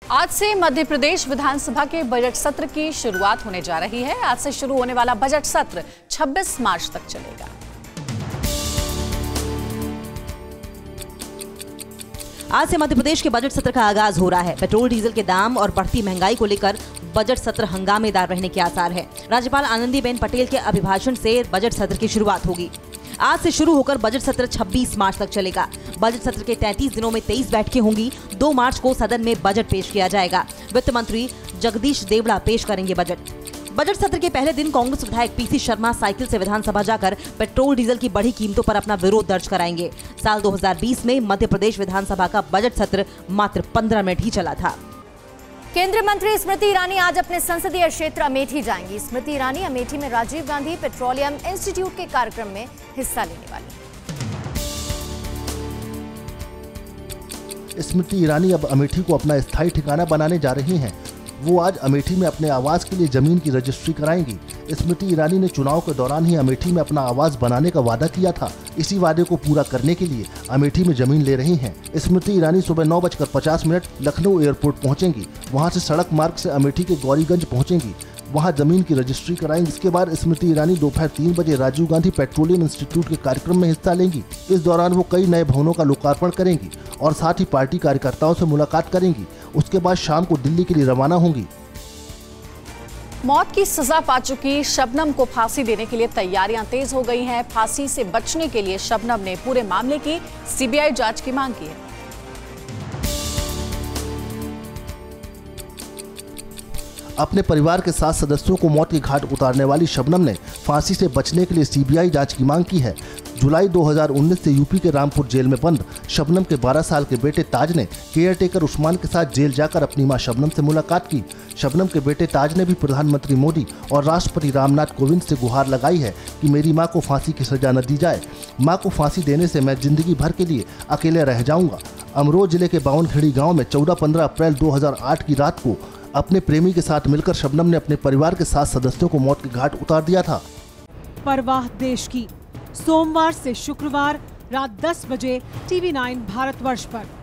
आज से मध्य प्रदेश विधानसभा के बजट सत्र की शुरुआत होने जा रही है। आज से शुरू होने वाला बजट सत्र 26 मार्च तक चलेगा। आज से मध्य प्रदेश के बजट सत्र का आगाज हो रहा है। पेट्रोल डीजल के दाम और बढ़ती महंगाई को लेकर बजट सत्र हंगामेदार रहने के आसार है। राज्यपाल आनंदीबेन पटेल के अभिभाषण से बजट सत्र की शुरुआत होगी। आज से शुरू होकर बजट सत्र 26 मार्च तक चलेगा। बजट सत्र के 33 दिनों में 23 बैठकें होंगी। 2 मार्च को सदन में बजट पेश किया जाएगा। वित्त मंत्री जगदीश देवड़ा पेश करेंगे बजट सत्र के पहले दिन कांग्रेस विधायक पीसी शर्मा साइकिल से विधानसभा जाकर पेट्रोल डीजल की बढ़ी कीमतों पर अपना विरोध दर्ज कराएंगे। साल 2020 में मध्य प्रदेश विधानसभा का बजट सत्र मात्र 15 मिनट ही चला था। केंद्रीय मंत्री स्मृति ईरानी आज अपने संसदीय क्षेत्र अमेठी जाएंगी। स्मृति ईरानी अमेठी में राजीव गांधी पेट्रोलियम इंस्टीट्यूट के कार्यक्रम में हिस्सा लेने वाली हैं। स्मृति ईरानी अब अमेठी को अपना स्थायी ठिकाना बनाने जा रही हैं। वो आज अमेठी में अपने आवास के लिए जमीन की रजिस्ट्री कराएंगी। स्मृति ईरानी ने चुनाव के दौरान ही अमेठी में अपना आवास बनाने का वादा किया था। इसी वादे को पूरा करने के लिए अमेठी में जमीन ले रही हैं। स्मृति ईरानी सुबह 9:50 लखनऊ एयरपोर्ट पहुंचेंगी। वहां से सड़क मार्ग से अमेठी के गौरीगंज पहुंचेंगी। वहां जमीन की रजिस्ट्री कराएंगी। इसके बाद स्मृति ईरानी दोपहर 3 बजे राजीव गांधी पेट्रोलियम इंस्टीट्यूट के कार्यक्रम में हिस्सा लेंगी। इस दौरान वो कई नए भवनों का लोकार्पण करेंगी और साथ ही पार्टी कार्यकर्ताओं से मुलाकात करेंगी। उसके बाद शाम को दिल्ली के लिए रवाना होंगी। मौत की सजा पा चुकी शबनम को फांसी देने के लिए तैयारियां तेज हो गई हैं। फांसी से बचने के लिए शबनम ने पूरे मामले की सीबीआई जांच की मांग की है। अपने परिवार के 7 सदस्यों को मौत के घाट उतारने वाली शबनम ने फांसी से बचने के लिए सीबीआई जांच की मांग की है। जुलाई 2019 से यूपी के रामपुर जेल में बंद शबनम के 12 साल के बेटे ताज ने केयरटेकर उस्मान के साथ जेल जाकर अपनी मां शबनम से मुलाकात की। शबनम के बेटे ताज ने भी प्रधानमंत्री मोदी और राष्ट्रपति रामनाथ कोविंद से गुहार लगाई है कि मेरी मां को फांसी की सजा न दी जाए। मां को फांसी देने से मैं जिंदगी भर के लिए अकेले रह जाऊंगा। अमरोह जिले के बावनखेड़ी गाँव में 14-15 अप्रैल 2008 की रात को अपने प्रेमी के साथ मिलकर शबनम ने अपने परिवार के 7 सदस्यों को मौत के घाट उतार दिया था। परवाह देश की, सोमवार से शुक्रवार रात 10 बजे TV9 भारतवर्ष पर।